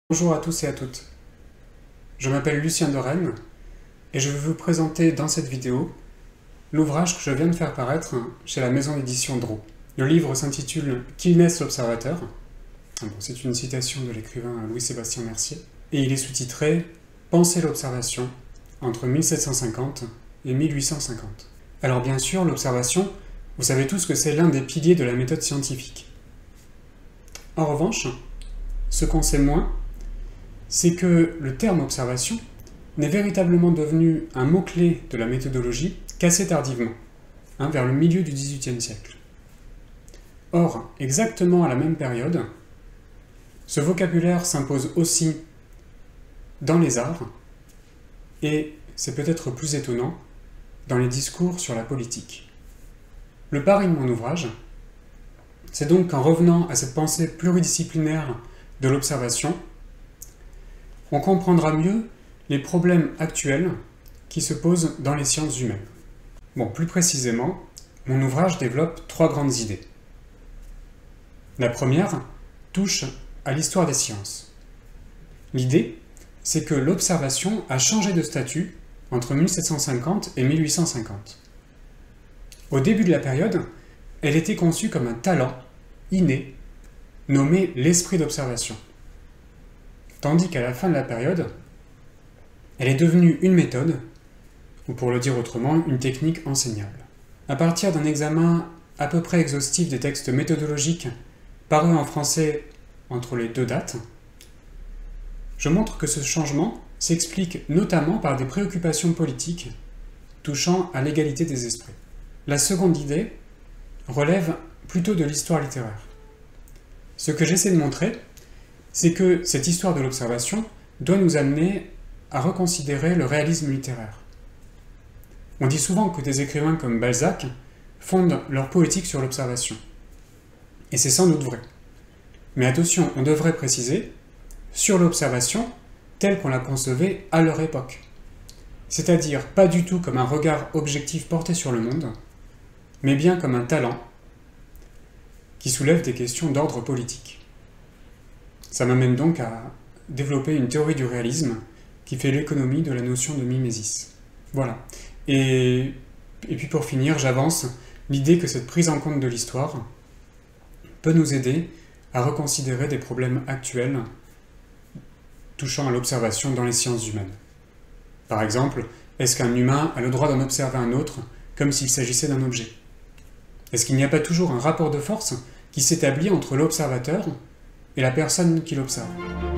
Bonjour à tous et à toutes. Je m'appelle Lucien de Rennes et je vais vous présenter dans cette vidéo l'ouvrage que je viens de faire paraître chez la maison d'édition Draw. Le livre s'intitule « Qu'il naisse l'observateur ». C'est une citation de l'écrivain Louis-Sébastien Mercier et il est sous-titré « Penser l'observation entre 1750 et 1850 ». Alors bien sûr, l'observation, vous savez tous que c'est l'un des piliers de la méthode scientifique. En revanche, ce qu'on sait moins, c'est que le terme observation n'est véritablement devenu un mot-clé de la méthodologie qu'assez tardivement, vers le milieu du XVIIIe siècle. Or, exactement à la même période, ce vocabulaire s'impose aussi dans les arts, et c'est peut-être plus étonnant, dans les discours sur la politique. Le pari de mon ouvrage, c'est donc qu'en revenant à cette pensée pluridisciplinaire de l'observation, on comprendra mieux les problèmes actuels qui se posent dans les sciences humaines. Plus précisément, mon ouvrage développe trois grandes idées. La première touche à l'histoire des sciences. L'idée, c'est que l'observation a changé de statut entre 1750 et 1850. Au début de la période, elle était conçue comme un talent inné, nommé l'esprit d'observation. Tandis qu'à la fin de la période, elle est devenue une méthode, ou pour le dire autrement, une technique enseignable. À partir d'un examen à peu près exhaustif des textes méthodologiques parus en français entre les deux dates, je montre que ce changement s'explique notamment par des préoccupations politiques touchant à l'égalité des esprits. La seconde idée relève plutôt de l'histoire littéraire. Ce que j'essaie de montrer, c'est que cette histoire de l'observation doit nous amener à reconsidérer le réalisme littéraire. On dit souvent que des écrivains comme Balzac fondent leur poétique sur l'observation. Et c'est sans doute vrai. Mais attention, on devrait préciser sur l'observation telle qu'on la concevait à leur époque. C'est-à-dire pas du tout comme un regard objectif porté sur le monde, mais bien comme un talent qui soulève des questions d'ordre politique. Ça m'amène donc à développer une théorie du réalisme qui fait l'économie de la notion de mimésis. Voilà. Et puis pour finir, j'avance l'idée que cette prise en compte de l'histoire peut nous aider à reconsidérer des problèmes actuels touchant à l'observation dans les sciences humaines. Par exemple, est-ce qu'un humain a le droit d'en observer un autre comme s'il s'agissait d'un objet? Est-ce qu'il n'y a pas toujours un rapport de force qui s'établit entre l'observateur et la personne qui l'observe?